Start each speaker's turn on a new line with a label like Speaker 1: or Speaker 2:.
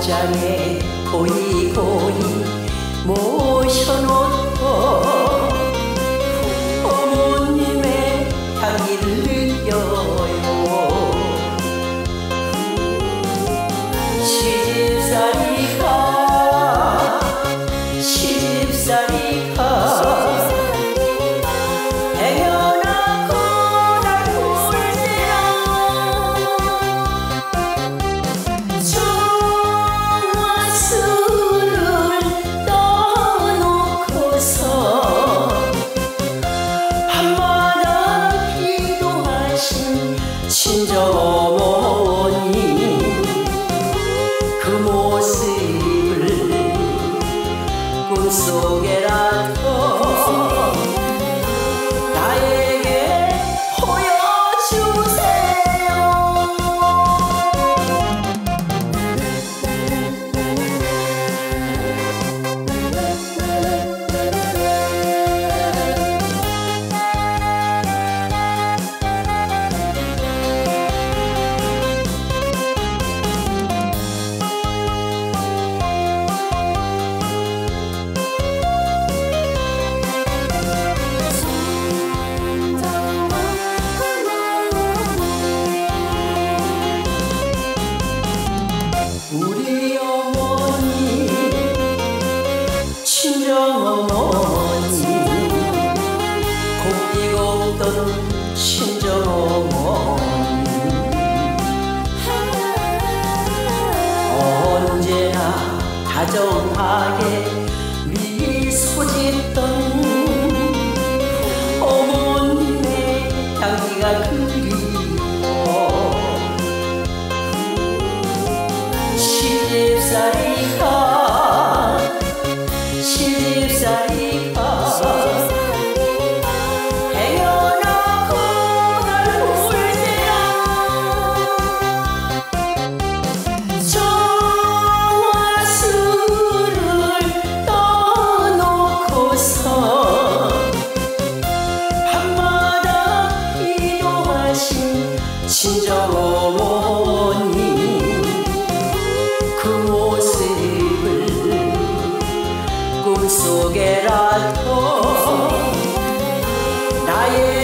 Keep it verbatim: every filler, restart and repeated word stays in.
Speaker 1: 옷장에 고이 고이 모셔놓고 어머님의 향기를 느껴요. 시집살이가 시집살이가 애연하고 날 울지라. 정화수를 떠놓고서 밤마다 기도하신 친정어머니 그 모습을 꿈속에라도 나에게 보여주세요. 우리 어머니 친정어머니 곱디고 웃던 친정어머니 언제나 다정하게 미소 짓던 어머님의 향기가 그리워. 시집살이가 시집살이가 애연하고 날 울지라. 정화수를 떠놓고서 밤마다 기도하신 친정어머니 그 모습을 꿈속에라도 나의